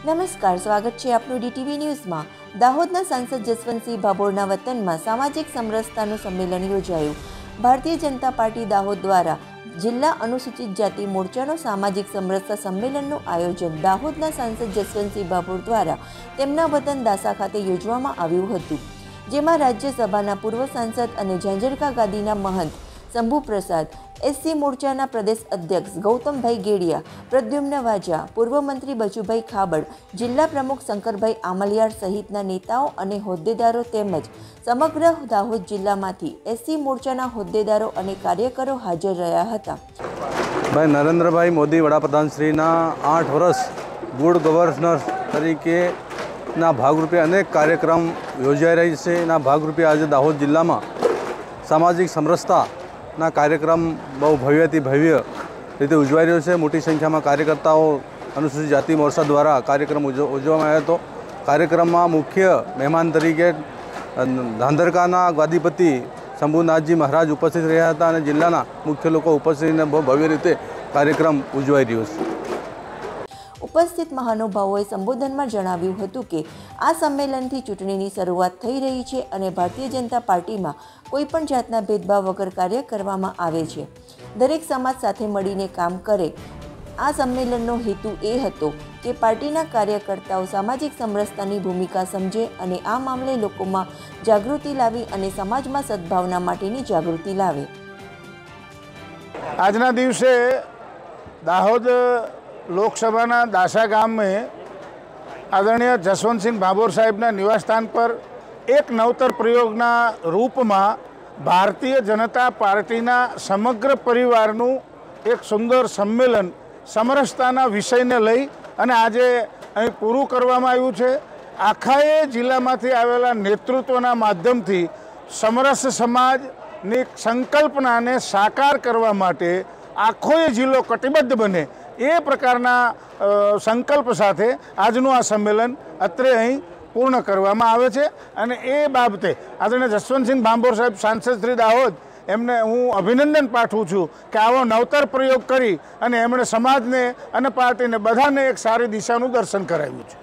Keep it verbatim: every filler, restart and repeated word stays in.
નમસ્કાર, સ્વાગત છે આપનું ડીટીવી ન્યૂઝમાં। દાહોદના સાંસદ જસવંતસિંહ ભાભોરના વતનમાં સામાજિક સમરસતાનું સંમેલન યોજાયું। ભારતીય જનતા પાર્ટી દાહોદ દ્વારા જિલ્લા અનુસૂચિત જાતિ મોરચાનો સામાજિક સમરસતા સંમેલનનું આયોજન દાહોદના સાંસદ જસવંતસિંહ ભાભોર દ્વારા તેમના વતન દાસા ખાતે યોજવામાં આવ્યું હતું, જેમાં રાજ્યસભાના પૂર્વ સાંસદ અને ઝાંઝરકા ગાદીના મહંત શંભુ પ્રસાદ, એસસી મોરચાના પ્રદેશ અધ્યક્ષ ગૌતમભાઈ ગેડિયા, પ્રદ્યુમ્ન વાજા, પૂર્વ મંત્રી બચુભાઈ ખાબડ, જિલ્લા પ્રમુખ શંકરભાઈ આમલિયાર સહિતના નેતાઓ અને હોદ્દેદારો તેમજ સમગ્ર દાહોદ જિલ્લામાંથી એસસી મોરચાના હોદ્દેદારો અને કાર્યકરો હાજર રહ્યા હતા। ભાઈ નરેન્દ્રભાઈ મોદી વડાપ્રધાનશ્રીના આઠ વર્ષ ગુડ ગવર્નર તરીકેના ભાગરૂપે અનેક કાર્યક્રમ યોજાઈ રહી છે। એના ભાગરૂપે આજે દાહોદ જિલ્લામાં સામાજિક સમરસતા ના કાર્યક્રમ બહુ ભવ્યથી ભવ્ય રીતે ઉજવાઈ રહ્યો છે। મોટી સંખ્યામાં કાર્યકર્તાઓ અનુસૂચિત જાતિ મોરચા દ્વારા કાર્યક્રમ ઉજવવામાં આવ્યો હતો। કાર્યક્રમમાં મુખ્ય મહેમાન તરીકે ધાંધરકાના ગાદીપતિ શંભુનાથજી મહારાજ ઉપસ્થિત રહ્યા હતા અને જિલ્લાના મુખ્ય લોકો ઉપસ્થિત રહીને બહુ ભવ્ય રીતે કાર્યક્રમ ઉજવાઈ રહ્યો છે। ઉપસ્થિત મહાનુભાવોએ સંબોધનમાં જણાવ્યું હતું કે આ સંમેલનથી ચૂંટણીની શરૂઆત થઈ રહી છે અને ભારતીય જનતા પાર્ટીમાં કોઈપણ જાતના ભેદભાવ વગર કાર્ય કરવામાં આવે છે। દરેક સમાજ સાથે મળીને કામ કરે। આ સંમેલનનો હેતુ એ હતો કે પાર્ટીના કાર્યકર્તાઓ સામાજિક સમરસતાની ભૂમિકા સમજે અને આ મામલે લોકોમાં જાગૃતિ લાવી અને સમાજમાં સદભાવના માટેની જાગૃતિ લાવે। આજના દિવસે દાહોદ લોકસભાના દાસા ગામ में आदरणीय जसवंतसिंह भाभोर साहेबना निवासस्थान पर एक नवतर प्रयोगना रूपમાં भारतीय जनता पार्टीना समग्र परिवारનું એક સુંદર સંમેલન સમરસતાના વિષયને લઈ અને આજે અહીં પૂરું કરવામાં આવ્યું છે। આખાએ જિલ્લામાંથી આવેલા નેતૃત્વના માધ્યમથી સમરસ સમાજની સંકલ્પનાને સાકાર કરવા માટે આખોય જિલ્લો કટિબદ્ધ બને એ પ્રકારના સંકલ્પ સાથે આજનું આ સંમેલન અત્રે અહીં પૂર્ણ કરવામાં આવે છે અને એ બાબતે આદરણીય જસવંતસિંહ ભાભોર સાહેબ સાંસદ શ્રી દાહોદ એમને હું અભિનંદન પાઠવું છું કે આવો નવતર પ્રયોગ કરી અને એમણે સમાજને અને પાર્ટીને બધાને એક સારી દિશાનું દર્શન કરાવ્યું છે।